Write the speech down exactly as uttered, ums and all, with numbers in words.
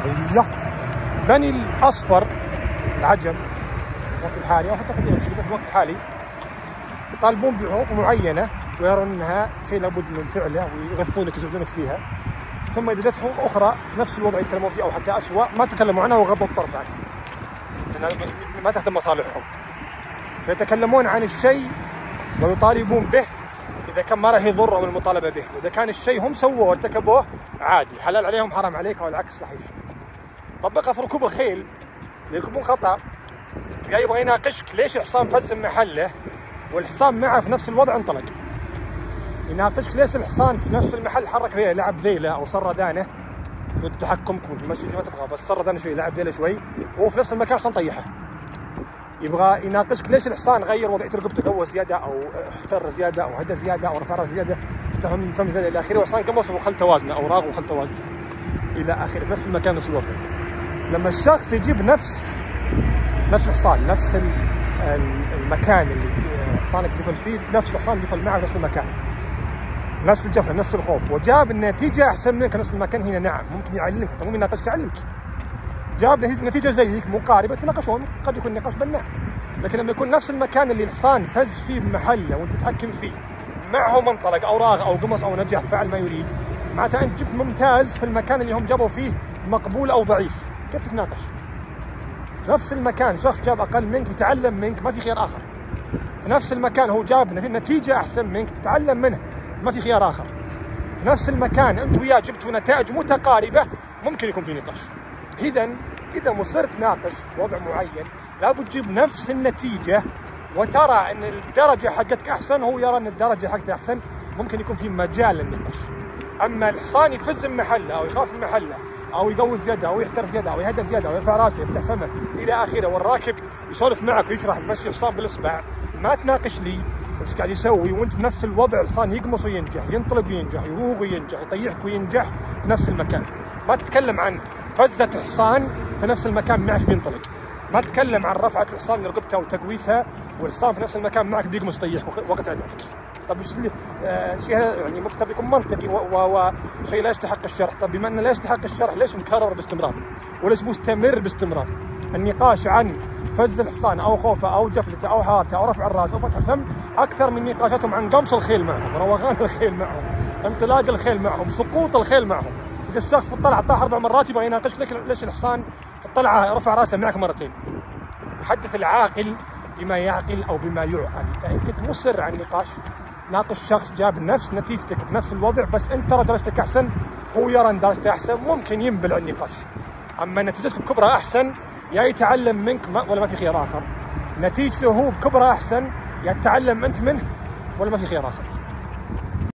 ايوه بني الاصفر العجم الوقت الحالي او حتى قديما في الوقت الحالي يطالبون بحقوق معينه ويرون انها شيء لابد من فعله ويغثونك يزعجونك فيها، ثم اذا جت حقوق اخرى في نفس الوضع يتكلمون فيه او حتى اسوء ما تكلموا عنها وغضوا الطرف عنه لان ما تخدم مصالحهم، فيتكلمون عن الشيء ويطالبون به اذا كان ما راح يضر من المطالبه به، واذا كان الشيء هم سووه وارتكبوه عادي حلال عليهم حرام عليك او العكس صحيح. طبقها في ركوب الخيل اللي يركبون خطا، تلقاه يبغى يناقشك ليش الحصان فز محله والحصان معه في نفس الوضع انطلق. يناقشك ليش الحصان في نفس المحل حرك ذيله لعب ذيله او صر ذانه ضد تحكمكم في المسجد ما تبغى بس صر ذانه شوي لعب ذيله شوي وهو في نفس المكان الحصان طيحه. يبغى يناقشك ليش الحصان غير وضعيه رقبته قوه زياده او احتر زياده او هدى زياده او رفع راس زياده فتح من فم زياده الى اخره، والحصان قمص وخل توازنه او راغ وخل توازنه الى اخره في نفس المكان نفس الوضع. لما الشخص يجيب نفس نفس الحصان نفس المكان اللي حصانك جفل فيه نفس الحصان جفل معه في نفس المكان نفس الجفله نفس الخوف وجاب النتيجه احسن منك نفس المكان، هنا نعم ممكن يعلمك مو يناقشك يعلمك. جاب نتيجه زيك مقاربه تناقشون قد يكون نقاش بناء، لكن لما يكون نفس المكان اللي الحصان فز فيه بمحله وانت متحكم فيه معه منطلق او راغ او قمص او نجح فعل ما يريد معناته انت جبت ممتاز في المكان اللي هم جابوا فيه مقبول او ضعيف، كيف تتناقش؟ في نفس المكان شخص جاب اقل منك يتعلم منك ما في خيار اخر. في نفس المكان هو جاب نتيجه احسن منك تتعلم منه ما في خيار اخر. في نفس المكان انت وياه جبتوا نتائج متقاربه ممكن يكون في نقاش. اذا اذا مصر تناقش وضع معين لابد تجيب نفس النتيجه وترى ان الدرجه حقتك احسن هو يرى ان الدرجه حقته احسن، ممكن يكون في مجال للنقاش. اما الحصان يفز من محله او يخاف من محله او يقوز يده او يحترف يده او يهدر يده او يرفع راسه يفتح فمه الى اخره، والراكب يسولف معك ويشرح يمشي الحصان بالاصبع، ما تناقش لي وش قاعد يسوي وانت في نفس الوضع. الحصان يقمص وينجح، ينطلق وينجح، يروغ وينجح، يطيحك وينجح في نفس المكان. ما تتكلم عن فزة حصان في نفس المكان معك بينطلق، ما تتكلم عن رفعة الحصان لرقبته وتقويسها والحصان في نفس المكان معك بيقمص يطيحك وقت ذلك. طب ايش اللي آه شيء هذا يعني مفترض يكون منطقي وشيء لا يستحق الشرح. طب بما انه لا يستحق الشرح ليش مكرر باستمرار؟ وليش مستمر باستمرار؟ النقاش عن فز الحصان او خوفه او جفلته او حارته او رفع الراس او فتح الفم اكثر من نقاشاتهم عن قمص الخيل معهم، روغان الخيل معهم، انطلاق الخيل معهم، سقوط الخيل معهم. اذا الشخص في الطلعه طاح اربع مرات يبغى يناقشك لك ليش الحصان في الطلعه رفع راسه معك مرتين. حدث العاقل بما يعقل او بما يعقل. فان كنت مصر على النقاش ناقش شخص جاب نفس نتيجتك في نفس الوضع بس انت ترى درجتك احسن هو يرى ان درجته احسن، ممكن ينبلع النقاش. اما نتيجتك بكبرها احسن يا يتعلم منك ما ولا ما في خيار اخر، نتيجته هو بكبرها احسن يا تتعلم انت منه ولا ما في خيار اخر.